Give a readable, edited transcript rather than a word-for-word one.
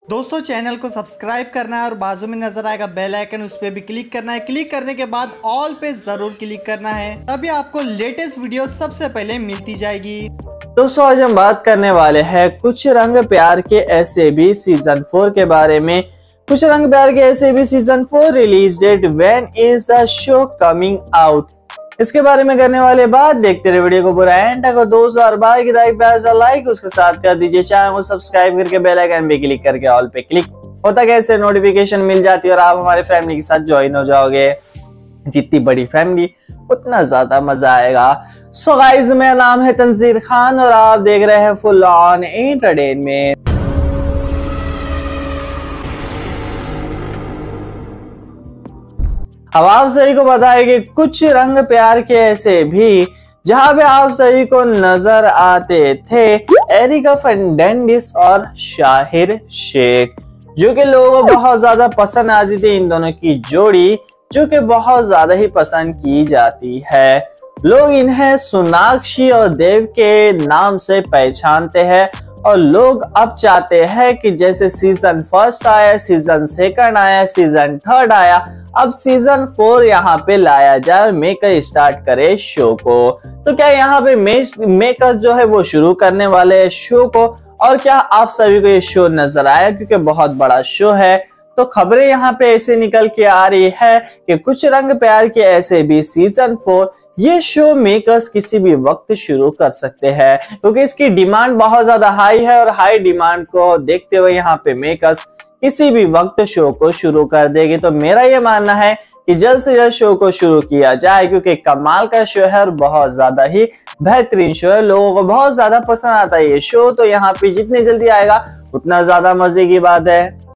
दोस्तों चैनल को सब्सक्राइब करना है और बाजू में नजर आएगा बेल आइकन, उस पर भी क्लिक करना है। क्लिक करने के बाद ऑल पे जरूर क्लिक करना है, तभी आपको लेटेस्ट वीडियो सबसे पहले मिलती जाएगी। दोस्तों आज हम बात करने वाले हैं कुछ रंग प्यार के ऐसे भी सीजन 4 के बारे में। कुछ रंग प्यार के ऐसे भी season 4 release date, when is the show coming out, इसके बारे में करने वाले बात। देखते रहे वीडियो को पूरा एंड तक। दोस्तों और भाई की लाइक उसके साथ कर दीजिए, चैनल को सब्सक्राइब करके बेल आइकन पे क्लिक करके ऑल पे क्लिक होता कैसे नोटिफिकेशन मिल जाती है और आप हमारे फैमिली के साथ ज्वाइन हो जाओगे। जितनी बड़ी फैमिली उतना ज्यादा मजा आएगा। सो गाइस मेरा नाम है तंजीर खान और आप देख रहे हैं फुल ऑन एंटरटेनमेंट। अब आप सभी को पता है कि कुछ रंग प्यार के ऐसे भी जहां पे आप सभी को नजर आते थे एरिका फर्नांडिस और शाहिर शेख, जो कि लोगों को बहुत ज्यादा पसंद आती थी। इन दोनों की जोड़ी जो कि बहुत ज्यादा ही पसंद की जाती है। लोग इन्हें सोनाक्षी और देव के नाम से पहचानते हैं और लोग अब चाहते हैं कि जैसे सीजन 1 आया, सीजन 2 आया, सीजन 3 आया, अब सीजन 4 यहाँ पे लाया जाए, मेकर स्टार्ट करे शो को। तो क्या यहाँ पे मेकर्स जो है वो शुरू करने वाले हैं शो को, और क्या आप सभी को ये शो नजर आया, क्योंकि बहुत बड़ा शो है। तो खबरें यहाँ पे ऐसे निकल के आ रही है कि कुछ रंग प्यार के ऐसे भी सीजन 4 ये शो मेकर्स किसी भी वक्त शुरू कर सकते हैं, क्योंकि इसकी डिमांड बहुत ज्यादा हाई है और हाई डिमांड को देखते हुए यहाँ पे मेकर्स किसी भी वक्त शो को शुरू कर देगी। तो मेरा ये मानना है कि जल्द से जल्द शो को शुरू किया जाए, क्योंकि कमाल का शो है और बहुत ज्यादा ही बेहतरीन शो है। लोगों को बहुत ज्यादा पसंद आता है ये शो, तो यहाँ पे जितनी जल्दी आएगा उतना ज्यादा मजे की बात है।